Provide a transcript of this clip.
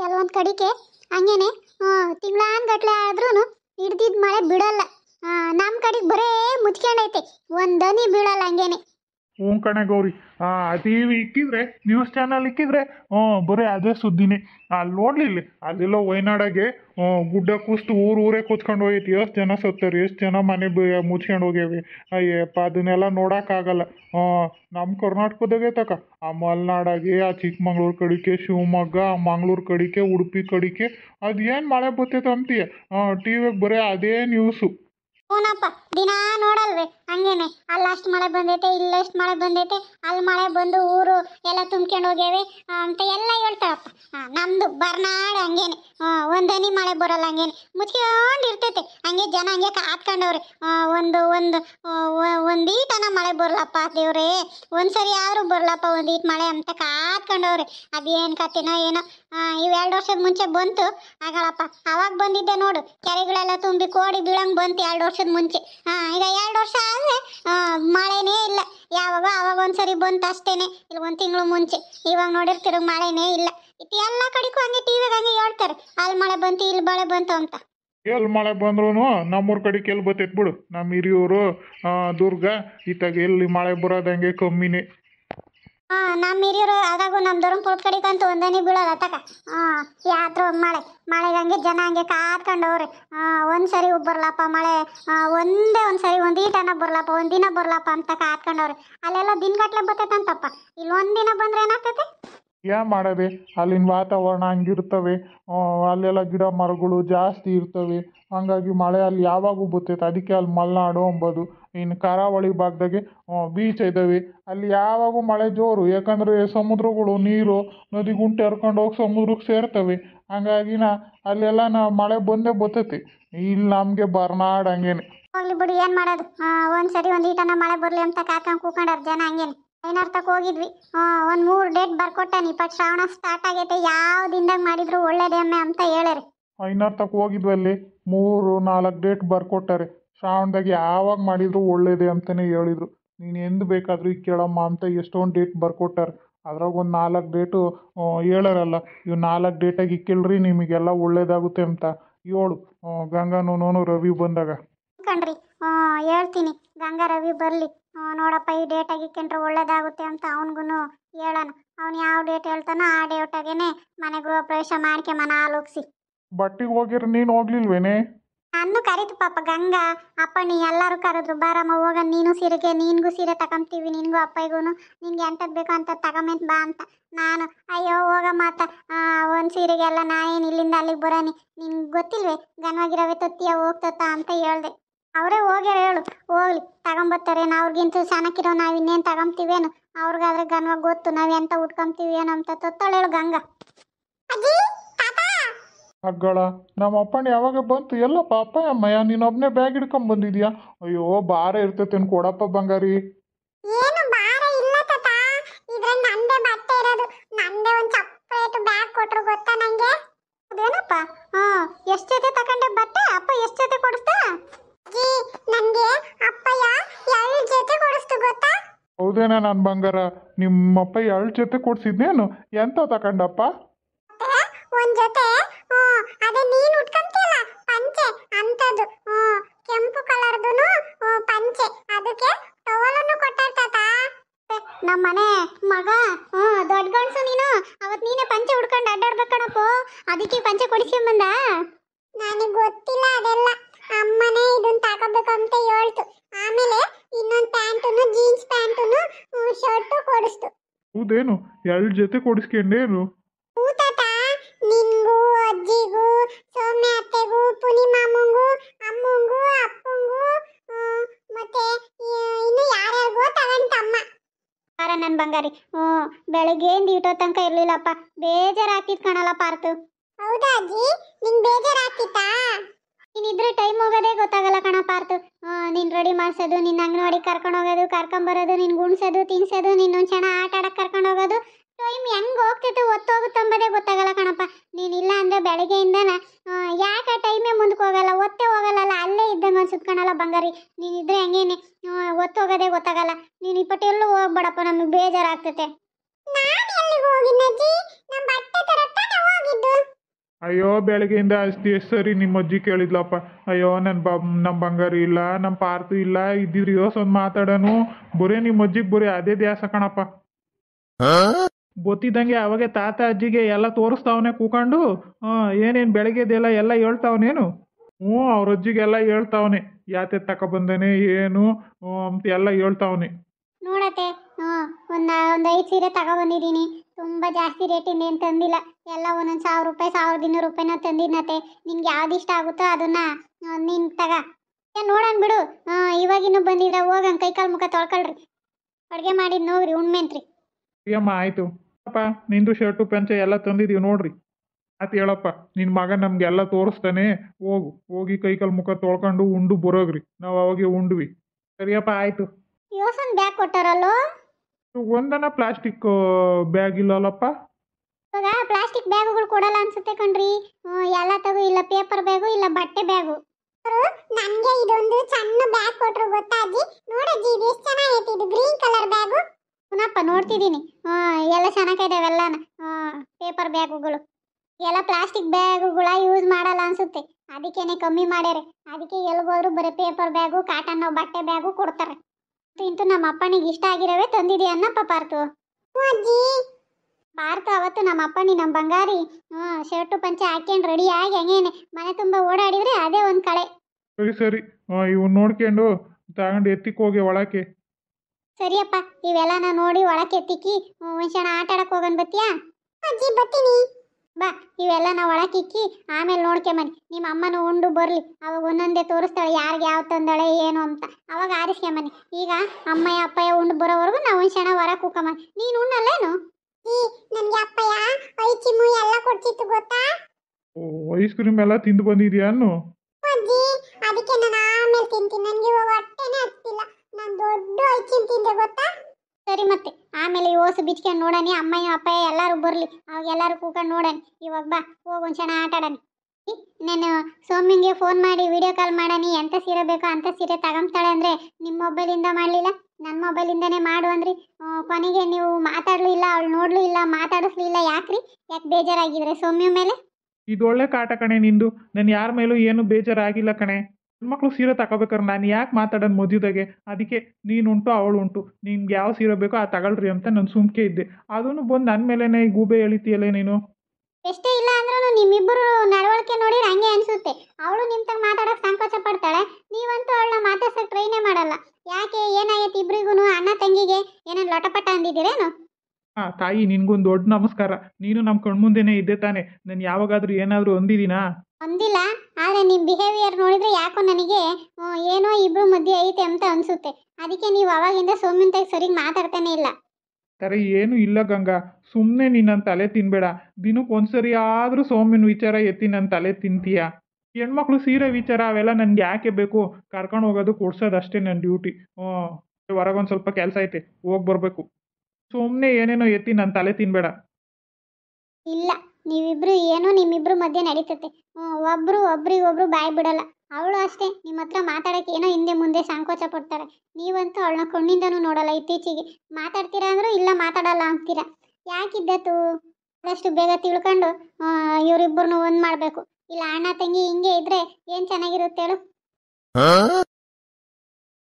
ಕೆಲವೊಂದು ಕಡಿಕೆ ಹಂಗೇನೆ ತಿಂಗಳಾನ್ಗಟ್ಲೆ ಆದ್ರೂ ಹಿಡ್ದಿದ್ ಮಳೆ ಬಿಡಲ್ಲ. ನಮ್ಮ ಕಡೆಗೆ ಬರೇ ಮುಚ್ಕೊಂಡೈತೆ, ಒಂದ್ ಹನಿ ಬೀಳಲ್ಲ ಹಂಗೇನೆ. ಹ್ಞೂ ಕಣೆ ಗೌರಿ. ಟಿ ವಿ ಇಕ್ಕಿದ್ರೆ, ನ್ಯೂಸ್ ಚಾನಲ್ ಇಕ್ಕಿದ್ರೆ ಬರೀ ಅದೇ ಸುದ್ದಿನೇ. ಅಲ್ಲಿ ನೋಡ್ಲಿಲ್ಲ, ಅಲ್ಲೆಲ್ಲೋ ವಯನಾಡಾಗೆ ಗುಡ್ಡ ಕುಸ್ತು ಊರೇ ಕೂತ್ಕೊಂಡು ಹೋಗೈತಿ. ಎಷ್ಟು ಜನ ಸತ್ತಾರೆ, ಎಷ್ಟು ಜನ ಮನೆ ಮುಚ್ಕೊಂಡು ಹೋಗ್ಯಾವೆ. ಅಯ್ಯಪ್ಪ, ಅದನ್ನೆಲ್ಲ ನೋಡೋಕ್ಕಾಗಲ್ಲ. ನಮ್ಮ ಕರ್ನಾಟಕದಾಗೆ ತಕ ಆ ಮಲೆನಾಡಾಗೆ, ಆ ಚಿಕ್ಕಮಂಗ್ಳೂರು ಕಡಿಕೆ, ಶಿವಮೊಗ್ಗ, ಆ ಮಂಗ್ಳೂರು ಕಡಿಕೆ, ಉಡುಪಿ ಕಡಿಕೆ ಅದು ಏನು ಮಳೆ ಬರ್ತೈತೆ ಅಂತೀಯ. ಟಿ ವಿಗೆ ಬರೀ ಅದೇ ನ್ಯೂಸು. ಹೂನಪ್ಪ, ದಿನಾ ನೋಡಲ್ವೇ ಹಂಗೇನೆ. ಅಲ್ಲಷ್ಟು ಮಳೆ ಬಂದೈತೆ, ಇಲ್ಲಷ್ಟು ಮಳೆ ಬಂದೈತೆ, ಅಲ್ಲಿ ಮಳೆ ಬಂದು ಊರು ಎಲ್ಲ ತುಂಬ್ಕೊಂಡು ಹೋಗ್ಯಾವೆ ಅಂತ ಎಲ್ಲ ಹೇಳ್ತಾರಪ್ಪ. ನಮ್ದು ಬರ್ನಾಡು ಹಂಗೇನೆ, ಒಂದನಿ ಮಳೆ ಬರಲ್ಲ ಹಂಗೇನೆ, ಮುಚ್ಕೊಂಡು ಇರ್ತೈತೆ. ಹಂಗೆ ಜನ ಹಂಗೆ ಕಾತ್ಕೊಂಡವ್ರೆ. ಒಂದೀಟನ ಮಳೆ ಬರಲಪ್ಪ ದೇವ್ರೇ, ಒಂದ್ಸರಿ ಆದ್ರೂ ಬರಲಪ್ಪ ಒಂದೀಟ್ ಮಳೆ ಅಂತ ಕಾತ್ಕೊಂಡವ್ರೆ. ಅದೇನು ಕತೆನೋ ಏನೋ. ಇವು 2 ವರ್ಷದ ಮುಂಚೆ ಬಂತು ಆಗಳಪ್ಪ, ಅವಾಗ ಬಂದಿದ್ದೆ ನೋಡು, ಕೆರೆಗಳೆಲ್ಲ ತುಂಬಿ ಕೋಡಿ ಬೀಳಂಗೆ ಬಂತು 2 ವರ್ಷದ ಮುಂಚೆ. ಈಗ 2 ವರ್ಷ ಆದರೆ ಮಳೆನೇ ಇಲ್ಲ. ಯಾವಾಗ ಅವಾಗ ಒಂದ್ಸರಿ ಬಂತು ಅಷ್ಟೇನೆ, ಇಲ್ಲ 1 ತಿಂಗಳು ಮುಂಚೆ. ಇವಾಗ ನೋಡಿರ್ತಿರೋ ಮಳೆನೇ ಇಲ್ಲ. ಇದು ಎಲ್ಲ ಕಡೆಗೂ ಹಂಗೆ ಟಿವಿಗೆ ಹಂಗೆ ಹೇಳ್ತಾರೆ, ಅಲ್ಲಿ ಮಳೆ ಬಂತು, ಇಲ್ಲಿ ಮಳೆ ಬಂತು ಅಂತ. ಎಲ್ಲಿ ಮಳೆ ಬಂದ್ರೂ ನಮ್ಮೂರ ಕಡೆಗೆ ಎಲ್ಲಿ ಬರ್ತೈತೆ ಬಿಡು. ನಮ್ಮ ಹಿರಿಯೂರು, ದುರ್ಗ ಇತ್ತಾಗ ಎಲ್ಲಿ ಮಳೆ ಬರೋದಂಗೆ ಕಮ್ಮಿನೇ. ನಮ್ಮ ಹಿರಿಯರು ಅದಾಗೂ ನಮ್ಮ ಧರ್ಮಪುರ ಕಡೆಗಂತೂ ಒಂದನೇ ಬೀಳಲ್ಲ ತಕ. ಯಾತ್ರೆ ಮಳೆಗೆ ಹಂಗೆ ಜನ ಹಂಗೆ ಕಾತ್ಕೊಂಡವ್ರೆ. ಒಂದ್ಸರಿ ಬರಲಪ್ಪ ಮಳೆ, ಒಂದ್ಸರಿ ಒಂದೀಟನ ಬರಲಪ್ಪ, ಒಂದಿನ ಬರಲಪ್ಪ ಅಂತ ಕಾತ್ಕೊಂಡವ್ರೆ. ಅಲ್ಲೆಲ್ಲ ದಿನಗಟ್ಲೆ ಬರ್ತೈತಂತಪ್ಪ, ಇಲ್ಲಿ ಒಂದಿನ ಬಂದ್ರೆ ಏನಾಗ್ತೈತೆ? ಏನು ಮಾಡೋದೆ, ಅಲ್ಲಿನ ವಾತಾವರಣ ಹಂಗಿರ್ತವೆ. ಅಲ್ಲೆಲ್ಲ ಗಿಡ ಮರಗಳು ಜಾಸ್ತಿ ಇರ್ತವೆ. ಹಾಗಾಗಿ ಮಳೆ ಅಲ್ಲಿ ಯಾವಾಗೂ ಬರ್ತೈತೆ. ಅದಕ್ಕೆ ಅಲ್ಲಿ ಮಲೆನಾಡು ಅಂಬೋದು. ಇನ್ನು ಕರಾವಳಿ ಭಾಗದಾಗೆ ಬೀಚ್ ಇದ್ದಾವೆ, ಅಲ್ಲಿ ಯಾವಾಗೂ ಮಳೆ ಜೋರು. ಯಾಕಂದರೆ ಸಮುದ್ರಗಳು ನೀರು ನದಿ ಗುಂಟೆ ಹರ್ಕೊಂಡು ಹೋಗಿ ಸಮುದ್ರಕ್ಕೆ ಸೇರ್ತವೆ. ಹಾಗಾಗಿ ಅಲ್ಲೆಲ್ಲ ಮಳೆ ಬಂದೇ ಬರ್ತೈತಿ. ಇಲ್ಲಿ ನಮಗೆ ಬರ್ನಾಡು ಹಂಗೇನೆ. ಹೋಗ್ಲಿ ಬಿಡಿ, ಏನು ಮಾಡೋದು. ಒಂದ್ಸರಿ ಒಂದೀಟನ ಮಳೆ ಬರಲಿ ಅಂತ ಕಾತ್ಕೊಂಡು ಕೂಕೊಂಡಾರ ಜನ ಹಂಗೇನೆ. ಐನರ್ತಕ್ಕೆ ಹೋಗಿದ್ವಿ. ಒಂದು 3 ಡೇಟ್ ಬರ್ಕೊಟ್ಟಾನೆ. ಇಪ್ಪತ್ತು ಶ್ರಾವಣ ಸ್ಟಾರ್ಟ್ ಆಗೈತೆ, ಯಾವ ದಿನದಾಗ ಮಾಡಿದ್ರು ಒಳ್ಳೇದೇಮ್ಮೆ ಅಂತ ಹೇಳ್ಯಾರೆ. ಐನರ್ತಕ್ಕೆ ಹೋಗಿದ್ವಲ್ಲಿ 3-4 ಡೇಟ್ ಬರ್ಕೊಟ್ಟಾರೆ. ಶ್ರಾವಣದಾಗ ಯಾವಾಗ ಮಾಡಿದ್ರು ಒಳ್ಳೇದೇ ಅಂತಲೇ ಹೇಳಿದರು. ನೀನು ಎಂದು ಬೇಕಾದರೂ ಈಗ ಕೇಳಮ್ಮ ಅಂತ ಎಷ್ಟೊಂದು ಡೇಟ್ ಬರ್ಕೊಟ್ಟಾರೆ. ಅದ್ರಾಗ ಒಂದು 4 ಡೇಟು ಹೇಳಾರಲ್ಲ, ಇವು 4 ಡೇಟಾಗಿ ಇಕ್ಕಿಲ್ರಿ ನಿಮಗೆಲ್ಲ ಒಳ್ಳೇದಾಗುತ್ತೆ ಅಂತ. ಹೇಳು ಗಂಗಾನು ರವಿ ಬಂದಾಗ ಕಣ್ರಿ. ಹೇಳ್ತೀನಿ, ಗಂಗಾ ರವಿ ಬರಲಿ ನೋಡಪ್ಪ, ಈ ಡೇಟಾಗಿ ಇಕ್ಕೊಂಡ್ರೆ ಒಳ್ಳೇದಾಗುತ್ತೆ ಅಂತ ಅವನಿಗೂ ಹೇಳೋಣ. ಅವ್ನು ಯಾವ ಡೇಟ್ ಹೇಳ್ತಾನೋ ಆ ಡೇಟಾಗೇನೆ ಮನೆ ಗೃಹ ಪ್ರವೇಶ ಮಾಡ್ಕೆ ಮನ ಆಲೋಗಿಸಿ. ಬಟ್ಟಿಗೆ ಹೋಗಿರ ನೀನು ಹೋಗ್ಲಿಲ್ವೇನೆ? ನಾನು ಕರೀತು ಪಾಪ ಗಂಗಾ ಅಪ್ಪಣ್ಣಿ ಎಲ್ಲರೂ ಕರೆದ್ರು, ಬಾರಮ್ಮ ಹೋಗ ನೀನು ಸೀರೆಗೆ, ನಿನ್ಗೂ ಸೀರೆ ತಗೊಂತೀವಿ, ನಿನಗೂ ಅಪ್ಪಯ್ಗೂ ನಿನ್ಗೆ ಎಂಥದ್ದು ಬೇಕೋ ಅಂತ ತಗೊಂಬಂತ ಬಾ ಅಂತ. ನಾನು ಅಯ್ಯೋ ಹೋಗಮ್ಮ ಅತ್ತ, ಒಂದು ಸೀರೆಗೆಲ್ಲ ನಾ ಏನು ಇಲ್ಲಿಂದ ಅಲ್ಲಿಗೆ ಬರೋನಿ, ನಿನ್ಗೆ ಗೊತ್ತಿಲ್ವೇ ಗನ್ವಾಗಿರವೆ ತತ್ತಿಯ ಹೋಗ್ತತ್ತ ಅಂತ ಹೇಳ್ದೆ. ಅವರೇ ಹೋಗ್ಯಾರ, ಹೇಳು ಹೋಗ್ಲಿ ತಗೊಂಬರ್ತಾರೆ. ಅವ್ರಿಗಿಂತ ಸಣ್ಣಕ್ಕಿರೋ ನಾವು ಇನ್ನೇನು ತಗೊಂತೀವೇನು, ಅವ್ರಿಗಾದ್ರೆ ಗನ್ವಾಗಿ ಗೊತ್ತು ನಾವು ಎಂತ ಉಟ್ಕೊಂತೀವಿ ಏನೋ ಅಂತ ತತ್ತಾಳೆ ಹೇಳು ಗಂಗಾ. ಅಗ್ಗಳ ನಮ್ಮ ಅಪ್ಪಣ್ಣ ಯಾವಾಗ ಬಂತು? ಎಲ್ಲಪ್ಪ ಅಪ್ಪ ಅಮ್ಮಯ್ಯ, ನೀನೊಬ್ಬನೇ ಬ್ಯಾಗ್ ಹಿಡ್ಕೊಂಡ್ ಬಂದಿದ್ಯಾ? ಅಯ್ಯೋ ಭಾರ ಇರ್ತೈತೇನು ಕೊಡಪ್ಪ ಬಂಗಾರಿ. ಏನು ಭಾರ ಇಲ್ಲ ತಾತ, ಇದ್ರಲ್ಲಿ ನಂದೇ ಬಟ್ಟೆ ಇರೋದು, ನಂದೇ ಒಂದು ಸಪ್ರೇಟ್ ಬ್ಯಾಗ್ ಕೊಟ್ರು ಗೊತ್ತಾ ನಂಗೆ. ಅದೇನಪ್ಪ, ಎಷ್ಟು ಜೊತೆ ತಗೊಂಡೆ ಬಟ್ಟೆ? ಅಪ್ಪ ಎಷ್ಟು ಜೊತೆ ಕೊಡಿಸ್ತಾ? ನನಗೆ ಅಪ್ಪಯ್ಯ 2 ಜೊತೆ ಕೊಡಿಸ್ತು ಗೊತ್ತಾ. ಹೌದೇನಾ ನನ್ನ ಬಂಗಾರ, ನಿಮ್ಮಪ್ಪ 2 ಜೊತೆ ಕೊಡ್ಸಿದ್ನೇನು? ಎಂತ ತಗೊಂಡಪ್ಪ? ಒಂದು ಜೊತೆ ಅದೇ ನೀನು ಉಟ್ಕೊಂತೀಯಲ್ಲ ಪಂಚೆ ಅಂತದ್ದು, ಕೆಂಪು ಕಲರ್ದುನು ಪಂಚೆ, ಅದಕ್ಕೆ ಟವಲನ್ನು ಕೊಟ್ಟಾರ ತಾತ. ನಮ್ಮ ಮನೆ ಮಗ ದೊಡ್ಡ ಗಂಡಸು ನೀನು, ಅವತ್ತು ನೀನೇ ಪಂಚೆ ಉಡ್ಕೊಂಡು ಅಡ್ಡಾಡ್ಬೇಕಣಪ್ಪ, ಅದಕ್ಕೆ ಪಂಚೆ ಕೊಡಿಸ್ಕೊಂಬಂದ. ನನಗೆ ಗೊತ್ತಿಲ್ಲ ಅದೆಲ್ಲ, ಅಮ್ಮನೇ ಇದನ್ನ ತಗೋಬೇಕು ಅಂತ ಹೇಳ್ತು. ಆಮೇಲೆ ಇನ್ನೊಂದು ಪ್ಯಾಂಟನ್ನು, ಜೀನ್ಸ್ ಪ್ಯಾಂಟನ್ನು, ಶರ್ಟು ಕೊಡಿಸ್ತು. ಹೌದೇನು? 2 ಜೊತೆ ಕೊಡಿಸ್ಕೊಂಡೇನು? ತಾತ, ನಿನ್ಗೂ ಅಜ್ಜಿಗೂ ಸೌಮ್ಯ ಅತ್ತೆಗೂ ಪುನಿ ಮಾಮಂಗೂ ಅಮ್ಮಂಗೂ ಅಪ್ಪಂಗೂ ಮತ್ತೆ ಇನ್ನು ಯಾರ್ಯಾರಿಗೋ ತಗೊಂಡಮ್ಮ. ನನ್ನ ಬಂಗಾರಿ, ಬೆಳಗ್ಗೆಯಿಂದ ಇಟೋ ತನಕ ಇರ್ಲಿಲ್ಲಪ್ಪ, ಬೇಜಾರಾಗ್ತಿತ್ತು ಕಣಲ್ಲ ಪಾರ್ತು. ಹೌದಾ ಅಜ್ಜಿ, ನಿಂಗೆ ಬೇಜಾರಾಗ್ತಿತ್ತಾ? ನೀನಿದ್ರೆ ಟೈಮ್ ಹೋಗೋದೇ ಗೊತ್ತಾಗಲ್ಲ ಕಣ ಪಾರ್ತು. ನೀನು ರೆಡಿ ಮಾಡಿಸೋದು, ನಿನ್ನ ಅಂಗನವಾಡಿ ಕರ್ಕೊಂಡು ಹೋಗೋದು, ಕರ್ಕೊಂಬರೋದು, ನಿನ್ನ ಗುಣಿಸೋದು, ತಿನ್ಸೋದು, ನಿನ್ನೊಂದು ಕ್ಷಣ ಆಟ ಆಡಕ್ಕೆ ಕರ್ಕೊಂಡು ಹೋಗೋದು, ಟೈಮ್ ಹೆಂಗೆ ಹೋಗ್ತೈತೆ ಒತ್ತೋಗುತ್ತಂಬದೇ ಗೊತ್ತಾಗಲ್ಲ ಕಣಪ್ಪ. ನೀನಿಲ್ಲ ಅಂದರೆ ಬೆಳಗ್ಗೆಯಿಂದನ ಯಾಕೆ ಟೈಮೇ ಮುಂದಕ್ಕೆ ಹೋಗಲ್ಲ, ಒತ್ತೇ ಹೋಗಲ್ಲ, ಅಲ್ಲೇ ಇದ್ದಂಗೆ ಅನ್ಸುತ್ತೆ ಕಣಲ್ಲ ಬಂಗಾರಿ. ನೀನಿದ್ರೆ ಹಂಗೇನೆ ಒತ್ತೋಗೋದೇ ಗೊತ್ತಾಗಲ್ಲ. ನೀನು ಇಪ್ಪಟ್ಟು ಎಲ್ಲೂ ಹೋಗ್ಬೇಡಪ್ಪ, ನಮಗೆ ಬೇಜಾರಾಗ್ತೈತೆ. ನಾನು ಎಲ್ಲಿಗೆ ಹೋಗಿದ್ನಜ್ಜಿ? ನಮ್ಮ ಬಟ್ಟೆ ತರತ್ತಾನೆ ಹೋಗಿದ್ದು. ಅಯ್ಯೋ ಬೆಳಗ್ಗೆಯಿಂದ ಅಷ್ಟು ಎಷ್ಟು ಸರಿ ನಿಮ್ಮ ಅಜ್ಜಿ ಕೇಳಿದ್ಲಪ್ಪ. ಅಯ್ಯೋ ನಮ್ಮ ಬಂಗಾರಿ ಇಲ್ಲ, ನಮ್ಮ ಪಾರ್ತು ಇಲ್ಲ, ಇದ್ದಿದ್ರೆ ಯೋಸೊಂದು ಮಾತಾಡೋನು. ಬರೀ ನಿಮ್ಮ ಅಜ್ಜಿಗೆ ಬರೀ ಅದೇ ದ್ಯಾಸ ಕಣಪ್ಪ. ಗೊತ್ತಿದ್ದಂಗೆ ಅವಾಗೆ ತಾತ ಅಜ್ಜಿಗೆ ಎಲ್ಲ ತೋರಿಸ್ತಾವನೆ ಕೂಕೊಂಡು. ಏನೇನು ಬೆಳಗ್ಗೆದೆಲ್ಲ ಎಲ್ಲ ಹೇಳ್ತಾವನೇನು? ಹ್ಞೂ, ಅವ್ರ ಅಜ್ಜಿಗೆಲ್ಲ ಹೇಳ್ತಾವನೆ, ಯಾತೆ ತಗೊಬಂದೇನೆ ಏನು ಅಂತ ಎಲ್ಲ ಹೇಳ್ತಾವನೆ. ನೋಡತ್ತೆ, ಒಂದು 5 ಸೀರೆ ತಗೊಬಂದಿದ್ದೀನಿ. ತುಂಬ ಜಾಸ್ತಿ ರೇಟಿಂದ ಏನು ತಂದಿಲ್ಲ. ಎಲ್ಲ ಒಂದೊಂದು 1000 ರೂಪಾಯಿ 1200 ರೂಪಾಯಿನ ತಂದಿದ್ನತ್ತೆ. ನಿನ್ಗೆ ಯಾವ್ದು ಇಷ್ಟ ಆಗುತ್ತೋ ಅದನ್ನ ನೀನು ತಗ. ನೋಡೋಣ ಬಿಡು. ಇವಾಗಿನ್ನೂ ಬಂದಿದ್ರೆ ಹೋಗಂಗೆ ಕೈಕಾಲು ಮುಖ ತೊಳ್ಕೊಳ್ರಿ. ಅಡುಗೆ ಮಾಡಿದ್ ನೋಡ್ರಿ ಉಣ್ಮೆಂತ್ರಿ. ಅಮ್ಮ ಆಯಿತು ಅಪ್ಪ, ನಿಂದು ಶರ್ಟು ಪಂಚೆ ಎಲ್ಲ ತಂದಿದ್ದೀವಿ ನೋಡ್ರಿ. ಆತ ಹೇಳಪ್ಪ, ನಿನ್ನ ಮಗ ನಮಗೆಲ್ಲ ತೋರಿಸ್ತಾನೆ. ಹೋಗಿ ಕೈಕಾಲು ಮುಖ ತೊಳ್ಕೊಂಡು ಉಂಡು ಬರೋಗ್ರಿ. ನಾವು ಅವಾಗೆ ಉಂಡ್ವಿ. ಸರಿಯಪ್ಪ ಆಯಿತು. ಯೋಸನ್ ಬ್ಯಾಗ್ ಕೊಟ್ಟಾರಲ್ಲೋ? ಒಂದನ ಪ್ಲಾಸ್ಟಿಕ್ ಬ್ಯಾಗ್ ಇಲ್ಲಲ್ಲಪ್ಪ. ಇವಾಗ ಪ್ಲಾಸ್ಟಿಕ್ ಬ್ಯಾಗುಗಳು ಕೊಡಲ್ಲ ಅನ್ಸುತ್ತೆ ಕಣ್ರಿ. ಎಲ್ಲ ತಗೋ, ಇಲ್ಲ ಪೇಪರ್ ಬ್ಯಾಗು ಇಲ್ಲ ಬಟ್ಟೆ ಬ್ಯಾಗು. ನನಗೆ ಇದೊಂದು ಸಣ್ಣ ಬ್ಯಾಗ್ ಕೊಟ್ರು ಗೊತ್ತಾ ಅಜ್ಜಿ? ನೋಡಜ್ಜಿ, ಇದು ಎಷ್ಟು ಚೆನ್ನಾಗೈತೆ. ಇದು ಗ್ರೀನ್ ಕಲರ್ ಬ್ಯಾಗು. ಪುನಪ್ಪ ನೋಡ್ತಿದ್ದೀನಿ. ಎಲ್ಲ ಚೆನ್ನಾಗಿದಾವೆಲ್ಲ ಪೇಪರ್ ಬ್ಯಾಗುಗಳು. ಎಲ್ಲ ಪ್ಲಾಸ್ಟಿಕ್ ಬ್ಯಾಗುಗಳ ಯೂಸ್ ಮಾಡಲ್ಲ ಅನ್ಸುತ್ತೆ. ಅದಕ್ಕೇನೆ ಕಮ್ಮಿ ಮಾಡ್ಯಾರೆ. ಅದಕ್ಕೆ ಎಲ್ಗೋದ್ರು ಬರೀ ಪೇಪರ್ ಬ್ಯಾಗು, ಕಾಟನ್ ಬಟ್ಟೆ ಬ್ಯಾಗು ಕೊಡ್ತಾರೆ. ಇಂತೂ ನಮ್ಮ ಅಪ್ಪನಿಗೆ ಇಷ್ಟ ಆಗಿರೋವೇ ತಂದಿದೆಯನ್ನಪ್ಪ ಪಾರ್ತು. ಅಜ್ಜಿ ಪಾರ್ತು ಅವತ್ತು ನಮ್ಮ ಅಪ್ಪನಿ ನಮ್ಮ ಬಂಗಾರಿ ಶರ್ಟು ಪಂಚೆ ಹಾಕ್ಯಂಡು ರೆಡಿ ಆಗಿ ಹಂಗೇನೆ ಮನೆ ತುಂಬ ಓಡಾಡಿದ್ರೆ ಅದೇ ಒಂದು ಕಳೆ. ಸರಿ ಇವನ್ ನೋಡ್ಕೊಂಡು ತಗೊಂಡು ಎತ್ತಿಕ್ ಹೋಗಿ ಒಳಕ್ಕೆ. ಸರಿಯಪ್ಪ, ಇವೆಲ್ಲ ನೋಡಿ ಒಳಕ್ಕೆ ಎತ್ತಿಕ್ಕಿ ಒಂದ್ಸಣ ಆಟ ಆಡಕ್ ಹೋಗನ್ ಬತ್ತೀಯಾ? ಅಜ್ಜಿ ಬತ್ತೀನಿ ಬಾ. ಇವೆಲ್ಲ ನಾವು ಒಳಕ್ಕಿಕ್ಕಿ ಆಮೇಲೆ ನೋಡ್ಕೊಂಬನಿ. ನಿಮ್ಮ ಅಮ್ಮನ ಉಂಡು ಬರಲಿ, ಅವಾಗ ಒಂದೊಂದೇ ತೋರಿಸ್ತಾಳೆ ಯಾರಿಗೆ ಯಾವ ತಂದಾಳೆ ಏನು ಅಂತ. ಅವಾಗ ಆರಿಸ್ಕೊಂಬನಿ. ಈಗ ಅಮ್ಮಯ್ಯ ಅಪ್ಪಯ್ಯ ಉಂಡು ಬರೋವರೆಗೂ ನಾವು ಒಂದ್ಸಣ ಹೊರ ಕೂಕಮ್ಮನಿ. ನೀನು ಉಣ್ಣಲ್ಲೇನು? ನನಗೆ ಅಪ್ಪಯ್ಯ ಐಚಿಮು ಎಲ್ಲ ಕೊಡ್ತಿತ್ತು ಗೊತ್ತಾ? ಐಸ್ ಕ್ರೀಮ್ ಎಲ್ಲ ತಿಂದು ಬಂದಿದ್ಯಾ ಅನ್ನು? ಅಜ್ಜಿ, ಅದಕ್ಕೆ ನಾನು ಆಮೇಲೆ ತಿಂತೀನಿ. ನನಗೆ ಇವಾಗ ಹೊಟ್ಟೆನೇ ಹತ್ತಿಲ್ಲ. ನಾನು ದೊಡ್ಡ ಐಚಿಮ್ ತಿಂದೆ ಗೊತ್ತಾ? ಸರಿ, ಮತ್ತೆ ಆಮೇಲೆ ಓಸು ಬಿಚ್ಕೊಂಡು ನೋಡನಿ. ಅಮ್ಮಯ್ಯ ಅಪ್ಪಯ್ಯ ಎಲ್ಲರೂ ಬರಲಿ, ಅವಾಗ ಎಲ್ಲರೂ ಕೂಕೊಂಡು ನೋಡನಿ. ಇವಾಗ ಬಾ, ಹೋಗಿ ಒಂದ್ಸಣ ಆಟ ಆಡನಿ. ನಾನು ಸೌಮ್ಯಂಗೆ ಫೋನ್ ಮಾಡಿ ವಿಡಿಯೋ ಕಾಲ್ ಮಾಡನಿ. ಎಂಥ ಸೀರೆ ಬೇಕೋ ಅಂಥ ಸೀರೆ ತಗೊಂತಾಳೆ ಅಂದರೆ ನಿಮ್ಮ ಮೊಬೈಲಿಂದ ಮಾಡಲಿಲ್ಲ, ನನ್ನ ಮೊಬೈಲಿಂದನೇ ಮಾಡು ಅಂದ್ರಿ. ಕೊನೆಗೆ ನೀವು ಮಾತಾಡಲೂ ಇಲ್ಲ, ಅವಳು ನೋಡಲೂ ಇಲ್ಲ, ಮಾತಾಡಿಸ್ಲಿಲ್ಲ. ಯಾಕ್ರಿ? ಯಾಕೆ ಬೇಜಾರಾಗಿದ್ರೆ ಸೌಮ್ಯ ಮೇಲೆ? ಇದೊಳ್ಳೆ ಕಾಟ ಕಣೆ ನಿಂದು. ನಾನು ಯಾರ ಮೇಲೂ ಏನು ಬೇಜಾರಾಗಿಲ್ಲ ಕಣೆ. ಹೆಣ್ಮಕ್ಳು ಸೀರೆ ತಗೋಬೇಕಾರೆ ನಾನು ಯಾಕೆ ಮಾತಾಡೋದು ಮದುವೆದಾಗೆ? ಅದಕ್ಕೆ ನೀನುಂಟು ಅವಳು ಉಂಟು, ನಿಮ್ಗೆ ಯಾವ ಸೀರೆ ಬೇಕೋ ಆ ತಗೊಳ್ರಿ ಅಂತ ನಾನು ಸುಮ್ಕೆ ಇದ್ದೆ. ಅದನ್ನು ಬಂದು ನನ್ನ ಮೇಲೇ ಗೂಬೆ ಎಳಿತೀಯಲ್ಲೇ ನೀನು. ಎಷ್ಟೇ ಇಲ್ಲ ಅಂದ್ರೂ ನಿಮ್ಮಿಬ್ಬರು ನಡವಳಿಕೆ ನೋಡಿ ಹಂಗೆ ಅನಿಸುತ್ತೆ. ಅವಳು ನಿಮ್ಮ ತಗ ಮಾತಾಡೋಕೆ ಸಂಕೋಚ ಪಡ್ತಾಳೆ, ನೀವಂತೂ ಅವಳನ್ನ ಮಾತಾಡ್ಸೋಕೆ ಟ್ರೈನೇ ಮಾಡಲ್ಲ. ಯಾಕೆ, ಏನಾಗೈತೆ ಇಬ್ರಿಗೂ? ಅಣ್ಣ ತಂಗಿಗೆ ಏನೇನು ಲೊಟಪಟ ಅಂದಿದ್ದೀರೇನು? ತಾಯಿ, ನಿನ್ಗೊಂದು ದೊಡ್ಡ ನಮಸ್ಕಾರ. ನೀನು ನಮ್ಮ ಕಣ್ಮುಂದೆನೇ ಇದ್ದೆ ತಾನೆ. ನಾನು ಯಾವಾಗಾದ್ರೂ ಏನಾದರೂ ಅಂದಿದ್ದೀನಾ? ಅಂದಿಲ್ಲ, ಆದರೆ ನಿಮ್ಮ ಬಿಹೇವಿಯರ್ ನೋಡಿದ್ರೆ ಯಾಕೋ ನನಗೆ ಏನೋ ಇಬ್ರು ಮಧ್ಯೆ ಐತೆ ಅಂತ ಅನಿಸುತ್ತೆ. ಅದಕ್ಕೆ ನೀವು ಅವಾಗಿಂದ ಸೌಮ್ಯಂತಾಗಿ ಸರಿಗೆ ಮಾತಾಡ್ತಾನೆ ಇಲ್ಲ. ಥರ ಏನೂ ಇಲ್ಲ ಗಂಗಾ, ಸುಮ್ಮನೆ ನೀನು ನನ್ನ ತಲೆ ತಿನ್ಬೇಡ. ದಿನಕ್ಕೆ ಒಂದ್ಸರಿ ಆದರೂ ಸೌಮ್ಯನ ವಿಚಾರ ಎತ್ತಿ ನನ್ನ ತಲೆ ತಿಂತೀಯ. ಹೆಣ್ಮಕ್ಳು ಸೀರೆ ವಿಚಾರ ಅವೆಲ್ಲ ನನಗೆ ಯಾಕೆ ಬೇಕು? ಕರ್ಕೊಂಡು ಹೋಗೋದು ಕೊಡ್ಸೋದು ಅಷ್ಟೇ ನನ್ನ ಡ್ಯೂಟಿ. ಹೊರಗೊಂದು ಸ್ವಲ್ಪ ಕೆಲಸ ಐತೆ, ಹೋಗಿ ಬರಬೇಕು. ಸುಮ್ಮನೆ ಏನೇನೋ ಎತ್ತಿ ನನ್ನ ತಲೆ ತಿನ್ಬೇಡ. ಇಲ್ಲ, ನೀವಿಬ್ರು ಏನೋ ನಿಮ್ಮಿಬ್ರು ಮಧ್ಯೆ ನಡೀತತೆ. ಒಬ್ರು ಒಬ್ರಿಗೊಬ್ರು ಬಾಯಿ ಬಿಡಲ್ಲ. ಅವಳು ಅಷ್ಟೇ, ನಿಮ್ಮ ಹತ್ರ ಮಾತಾಡೋಕೆ ಏನೋ ಹಿಂದೆ ಮುಂದೆ ಸಂಕೋಚ ಪಡ್ತಾರೆ. ನೀವಂತೂ ಅವಳನ್ನ ಕಣ್ಣಿಂದನೂ ನೋಡಲ್ಲ. ಇತ್ತೀಚೆಗೆ ಮಾತಾಡ್ತೀರಾ ಅಂದರೂ ಇಲ್ಲ, ಮಾತಾಡಲ್ಲ ಅಂತೀರಾ. ಯಾಕಿದ್ದತ್ತು? ಆದಷ್ಟು ಬೇಗ ತಿಳ್ಕೊಂಡು ಇವರಿಬ್ಬರನ್ನು ಒಂದು ಮಾಡಬೇಕು. ಇಲ್ಲ ಅಣ್ಣ ತಂಗಿ ಹಿಂಗೆ ಇದ್ರೆ ಏನು ಚೆನ್ನಾಗಿರುತ್ತೆ ಹೇಳು?